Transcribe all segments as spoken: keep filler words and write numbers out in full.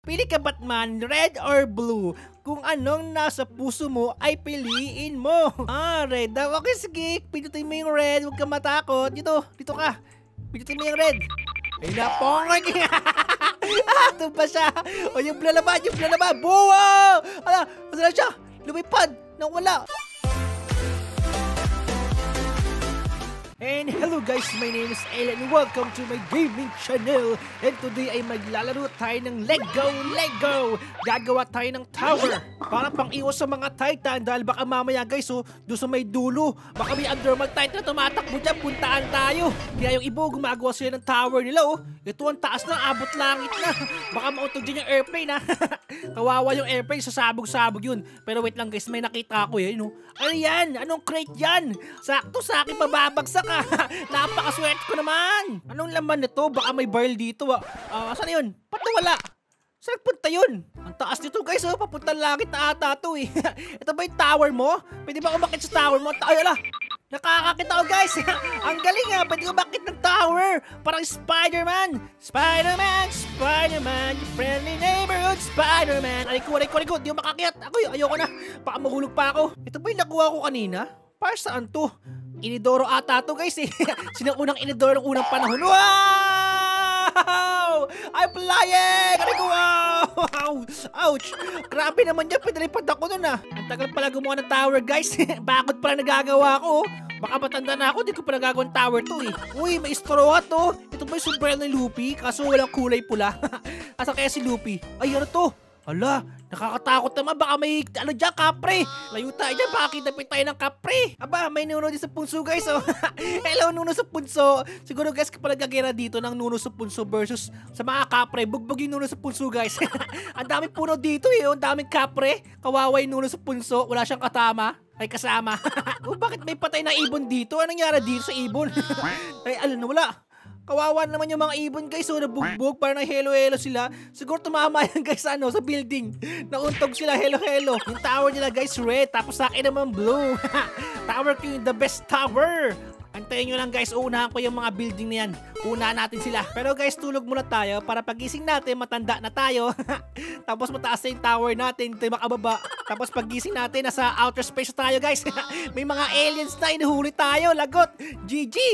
Pili ka Batman, red or blue? Kung anong nasa puso mo ay piliin mo. Ah, red daw. Okay, sige. Pindutin mo yung red. Huwag ka matakot. Dito, dito ka. Pindutin mo yung red. Ay, napongay. Ah, ito pa siya. O, yung blue naman, yung blue naman. Wow! Ala, masala siya. Lumipad. Nawala. And hello guys, my name is Alan. Welcome to my gaming channel. And today ay maglalaro tayo ng Lego Lego. Gagawa tayo ng tower para pang iwas sa mga Titan. Dahil baka mamaya guys, oh, doon sa may dulo, baka may underworld Titan na tumatakbo dyan. Puntaan tayo. Kaya yung iba gumagawa sila ng tower nila. Oh. Ito ang taas na, abot langit na. Baka mautog dyan yung airplane ha. Kawawa yung airplane, sasabog-sabog yun. Pero wait lang guys, may nakita ako yun. Oh. Ano yan? Anong crate yan? Sakto sa akin mababagsak. Napakaswerte ko naman. Anong laman nito? Baka may barrel dito. Ah, uh, saan yun? Ba't wala? Saan punta yun? Ang taas nito guys. Oh, papunta langit na ata ito eh. Ito ba yung tower mo? Pwede ba umakit sa tower mo? Ay, ala. Nakakakita ko guys. Ang galing ah. Pwede umakit ng tower. Parang Spider-Man. Spider-Man, Spider-Man, your friendly neighborhood Spider-Man. Aray ko, aray ko, aray ko. Di ko makakit. Ako, ayoko na. Baka mahulog pa ako. Ito ba yung nakuha ko kanina? Para saan to? Inidoro ata to guys eh. Sino unang inidoro ng unang panahon? Wow! I'm flying! Ano ko? Wow! Ouch! Grabe naman yan. Pinalipad ako nun ah. Ang tagal pala gumawa ng tower guys. Bakit pala nagagawa ko? Baka matanda na ako. Di ko pa nagagawa ng tower to eh. Uy, may straw to. Ito ba yung sombrero ni Luffy? Kaso walang kulay pula. Asa kaya si Luffy? Ay, ano to? Hala, nakakatakot naman. Baka may, ano dyan, kapre. Layo tayo dyan, baka kitapin tayo ng kapre. Aba, may nuno din sa punso, guys. Oh. Hello, nuno sa punso. Siguro, guys, kapag nagagera dito ng nuno sa punso versus sa mga kapre, bugbog yung nuno sa punso, guys. Ang daming puno dito, eh. Ang daming kapre. Kawawa yung nuno sa punso. Wala siyang katama. Ay, kasama. Oh, bakit may patay na ibon dito? Anong nangyari dito sa ibon? Ay, alam na, wala. Kawawa naman yung mga ibon guys, so nabugbog, parang helo-helo sila. Siguro tumama yan guys sa ano, sa building. Nauntog sila, helo-helo. Yung tower nila guys, red, tapos sa akin naman blue. Tower King, the best tower. Antayin nyo lang guys, uunahan ko yung mga building na yan. Unahan natin sila. Pero guys, tulog muna tayo para pagising natin, matanda na tayo. Tapos mataas na yung tower natin, tayo makababa. Tapos pagising natin, nasa outer space tayo guys. May mga aliens na, inuhuli tayo, lagot. G G!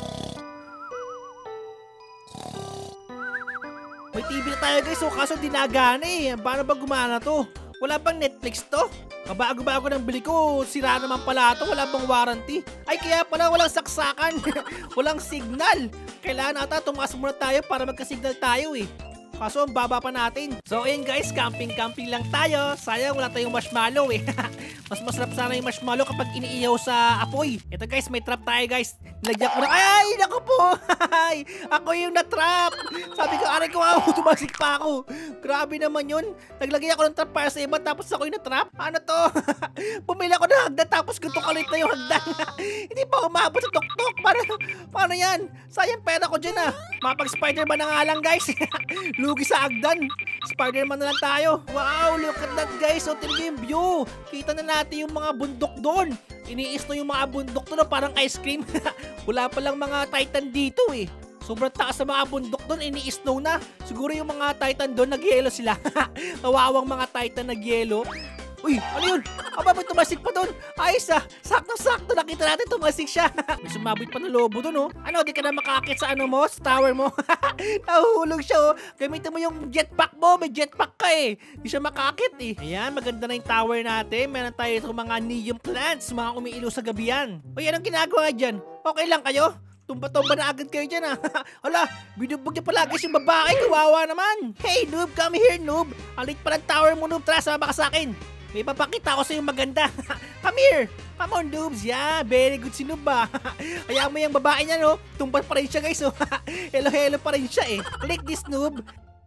May T V na tayo guys, so kaso dinagana eh. Paano ba gumana to? Wala bang Netflix to? Kabago-bago ng bili ko, sira naman pala to, wala bang warranty? Ay kaya pala walang saksakan, walang signal. Kailangan ata tumaas muna tayo para magka-signal tayo eh. Kaso ang baba pa natin. So ayun guys, camping-camping lang tayo. Sayang wala tayong marshmallow eh. Mas masarap sana yung marshmallow kapag iniiyaw sa apoy. Ito guys, may trap tayo guys. Nilagyan ko na. Ay, naku po. Ako yung na-trap. Sabi ko, aray ko ako, tumasik pa ako. Grabe naman yun. Naglagay ako ng trap para sa iba tapos ako yung na-trap. Ano to? Bumili ako ng hagdan tapos gusto kalit na yung hagdan. Hindi pa umabot sa tok-tok. Paano, paano yan? Sayang pera ko dyan ah. Mapag Spider-Man na nga lang guys. Lugi sa hagdan. Spider-Man na lang tayo. Wow, look at that guys. So, tingnan yung view. Kita na natin yung mga bundok doon. Iniis na yung mga bundok doon, parang ice cream. Wala palang mga Titan dito eh. Sobrang taas sa mga bundok doon, ini-snow na. Siguro yung mga Titan doon, nag-yelo sila. Kawawang mga Titan nag-yelo. Uy, ano yun? Aba, may tumasik pa doon. Ayos ah, sakto-sakto, nakita natin tumasik siya. May sumabit pa na lobo doon oh. Ano, di ka na makakit sa ano mo, sa tower mo. Nahuhulog siya oh. Gamitin mo yung jetpack mo, may jetpack ka eh. Di siya makakit eh. Ayan, maganda na yung tower natin. Meron tayo itong mga neon plants, mga umiilaw sa gabi yan. Uy, anong ginagawa dyan? Okay lang kayo? Tumba-tumba na agad kayo dyan ah. Hala, binubog niya pala guys yung babae. Kawawa naman. Hey noob, come here noob. Alit pa ng tower mo noob. Tara, sama ka sa akin. May papakita ko sa yung maganda. Come here. Come on, noobs. Yeah, very good si noob ba. Kaya mo yung babae niya, no? Tumba pa rin siya, guys. Oh. Hello-hello pa rin siya, eh. Click this, noob.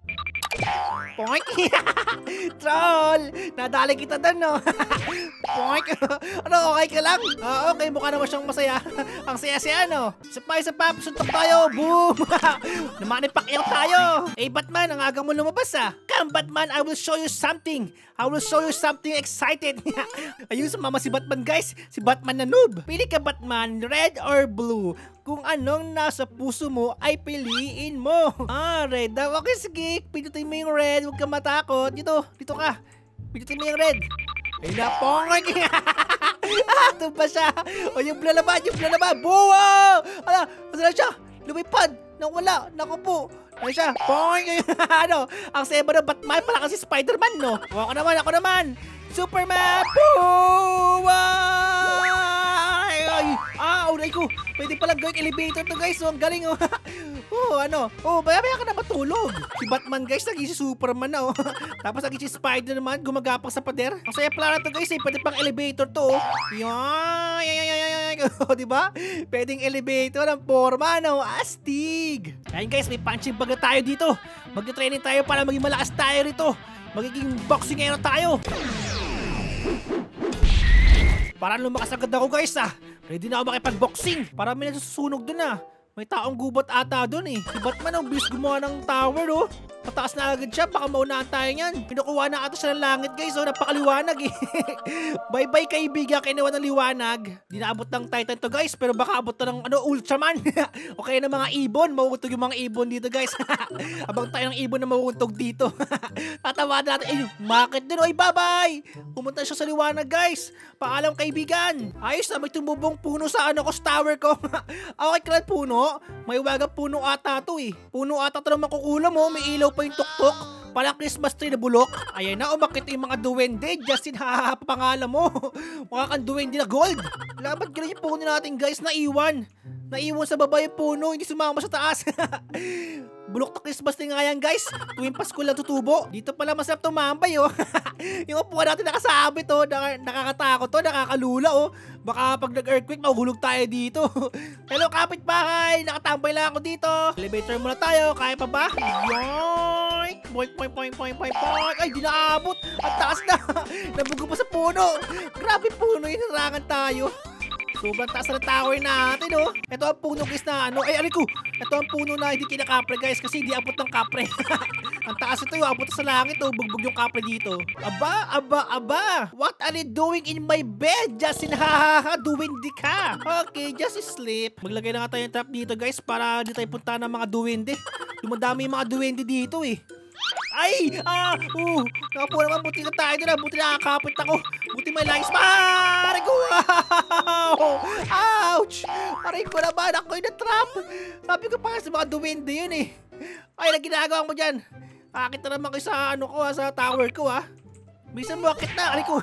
Poink! Troll! Nadali kita doon, no? Poink! Ano, okay ka lang? Ah, okay, mukha naman siyang masaya. Ang saya-saya, no? Isa pa, isa pa, suntok tayo! Boom! Namanipakyang tayo! Eh, Batman, ang aga mo lumabas, ah! Come, Batman, I will show you something! I will show you something excited! Ayun, sumama si Batman, guys! Si Batman na noob! Pili ka, Batman, red or blue? Kung anong nasa puso mo ay piliin mo. Ah, red daw. Okay, sige. Pindutin mo yung red. Huwag kang matakot. Dito, dito ka. Pindutin mo yung red. Ay, napongay. Ah, ito ba siya? O, yung blue naman, yung blue naman. Wow! Ala, asa na siya? Lumipad. Nawala. Naku po. Ano siya? Poing! Ano? Ang seba ng Batman pala kasi Spider-Man, no? O, ako naman, ako naman. Superman! Wow! Ay, ah, unay ko. Pwede palang gawing elevator to, guys. So, ang galing, oh. Oh, ano? Oh, baya-baya ka na matulog. Si Batman, guys, naging si Superman na, oh. Tapos naging si Spider-Man, gumagapang sa pader. Ang saya pala na to, guys, eh. Pwede pang elevator to, oh. Yan, yan, yan, yan, yan. Oh, diba? Pwedeng elevator ng forma, no? Astig! Ayun, guys, may punching bag na tayo dito. Mag-training tayo para maging malakas tayo rito. Magiging boxingero tayo. Para lumakas agad ako, guys, ah. Ready na ako makipag-boxing. Para may nasusunog dun, ah. May taong gubat ata dun, eh. Si Batman, ang bilis gumawa ng tower, oh. Pataas na agad siya. Baka maunahan tayo niyan. Pinukuha na ata siya ng langit, guys, oh. Napakaliwanag, eh. Bye-bye, kaibigan. Kinuha ng liwanag. Di naabot ng Titan to, guys. Pero baka abot to ng, ano, Ultraman. O kaya ng mga ibon. Mauuntog yung mga ibon dito, guys. Abang tayo ng ibon na mauuntog dito. Tatawa natin. Eh, bakit dun? Oy, bye-bye! Pumunta siya sa liwanag, guys. Paalam, kaibigan. Ayos na, may tumubong puno sa ano ko, sa tower ko. Okay, kailan puno? May wagang puno ata to, eh. Puno ata to ng makukulam, oh. May ilaw pa yung tuktok. Parang Christmas tree na bulok. Ayan na, umakit yung mga duwende. Justin, hahaha, pangalan mo. Mukha kang duwende na gold. Labat ganun yung puno natin, guys. Naiwan. Naiwan sa baba yung puno. Hindi sumama sa taas. Bulok na Christmas tree nga yan, guys. Tuwing Pasko lang tutubo. Dito pala masarap tumambay, oh. Yung upuan natin nakasabit, oh. Nak nakakatakot, oh. Nakakalula, oh. Baka pag nag-earthquake, mahuhulog tayo dito. Hello, kapitbahay. Nakatambay lang ako dito. Elevator muna tayo. Kaya pa ba? Yoink! Boink, boink, boink, boink, boink, boink. Ay, di naabot. Ang taas na. Nabugo pa sa puno. Grabe puno. Hinarangan tayo. Sobrang taas na tower natin, oh. Ito ang puno, guys, na ano. Ay, aray ko. Ito ang puno na hindi kinakapre, guys, kasi hindi abot ng kapre. Ang taas ito, yung abot sa langit, oh. Bugbog yung kapre dito. Aba, aba, aba. What are you doing in my bed, Justin? Hahaha, duwende ka. Okay, just sleep. Maglagay na nga tayo ng trap dito, guys, para di tayo punta ng mga duwende. Dumadami yung mga duwende dito, eh. Ay! Ah! Uh! Nakapo naman, buti na tayo na. Buti nakakapit ako. Buti may langis. Ah! Aray ko! Wow! Ouch! Aray ko naman. Ako yung na-trap. Sabi ko pa sa mga duwende yun, eh. Ay, na ginagawa mo dyan. Akit na naman kayo sa ano ko, ha, sa tower ko, ha. Bisa mo akit na. Aray ko.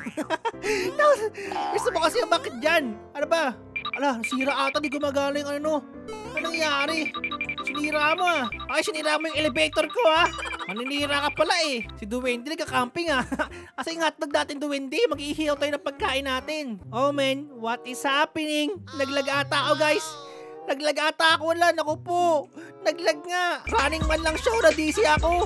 Bisa mo kasi yung bakit dyan. Ano ba? Ala, nasira ata. Di gumagala yung ano. Ano nangyari? Sinira mo, ah. Ay, sinira mo yung elevator ko, ha. Maninira ka pala, eh. Si Duwende nagka-camping, ah. Kasi yung hotdog natin, Duwende, mag-ihiyaw tayo ng pagkain natin. Oh, man, what is happening? Naglag ata ako, guys. Naglag ata ako, wala. Naku po. Naglag nga. Running man lang show, na D C ako.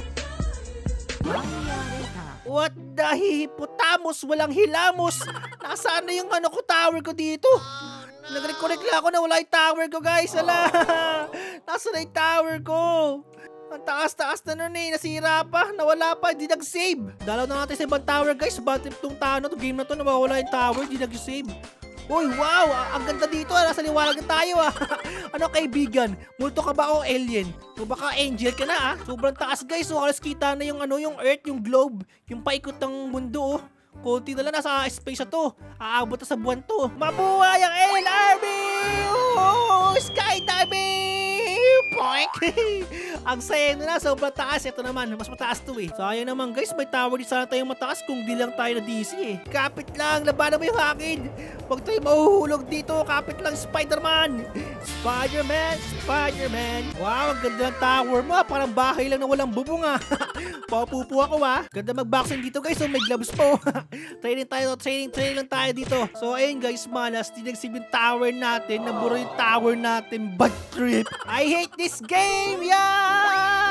What the hippopotamus? Walang hilamos. Nasaan na yung ano ko, tower ko dito? Nag-reconnect lang ako na wala yung tower ko, guys. Ala. Nasaan na yung tower ko? Ang taas-taas na nun, eh. Nasira pa. Nawala pa. Hindi nag-save. Dalaw na natin sa ibang tower, guys. Bad trip tong tano. Itong game na to. Nawawala yung tower. Hindi nag-save. Uy, wow. Ang ganda dito, ah. Nasa liwanag na tayo, ah. Ano, kaibigan? Multo ka ba o alien? O baka angel ka na, ah. Sobrang taas, guys. So, alas kita na yung ano, yung earth, yung globe. Yung paikot ng mundo, oh. Kunti na lang, nasa space na to. Aabot na sa buwan to. Mabuhay ang L R B! Oh, skydiving! Poink! Ang saya na, sobrang taas. Ito naman, mas mataas to, eh. Sayang naman, guys, may tower din sana tayong mataas kung di lang tayo na D C, eh. Kapit lang, labanan mo yung akin. Huwag tayo mahuhulog dito. Kapit lang, Spider-Man. Spider-Man, Spider-Man. Wow, ang ganda ng tower mo. Parang bahay lang na walang bubong, ah. Papupo ako, ah. Ganda mag-boxing dito, guys. So, may gloves po. Training tayo, training, training lang tayo dito. So, ayun, guys, malas. Dinagsib yung tower natin. Naburo yung tower natin. Bad trip. I hate this game, yeah!